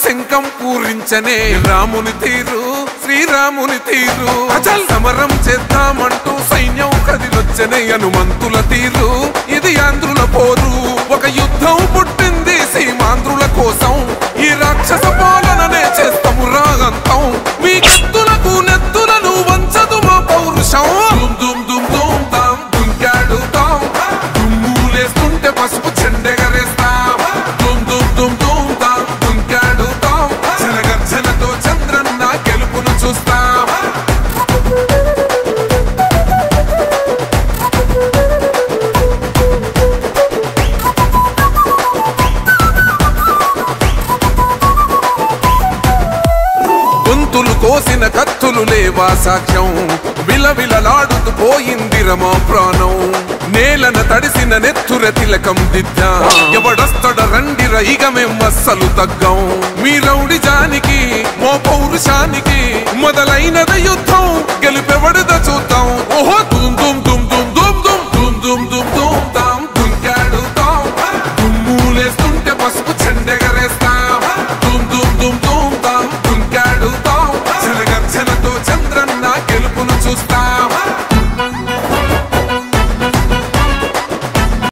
శంఖం పూరించనే రాముని తీరు శ్రీరాముని తీరు అచల్ సమరం చేద్దామంటూ సైన్యం కదిలొచ్చనే హనుమంతుల తీరు ఇది ఆంధ్రుల పోరు ఒక యుద్ధం పుట్టింది సీమాంధ్రుల కోసం ఈ రాక్షస పాలననే చేస్తాము రాగంతం మీ కత్తులకు నెత్తులను వంచదు మా పౌరుషం దుమ్ దుమ్ దుమ్ తాం దుంకాడుతాం దుమ్ములేస్తుంటే పసుపు చెండెగరేస్తాం దుమ్ దుమ్ దుమ్ దుమ్ తాం దుంకాడుతాం జనగర్జనతో చంద్రన్న గెలుపును చూస్తాం గొంతులు కోసిన కత్తులు లేవా సాక్ష్యం విలవిలలాడుతూ పోయింది రమా ప్రాణం నేలన తడిసిన నెత్తుర తిలకం దిద్దా ఎవడొస్తడ రండిర ఇక మేం అస్సలు తగ్గం మీ రౌడి జానికి మో పౌరుషానికి మొదలైనద యుద్ధం గెలుపెవడద చూద్దాం ఓహో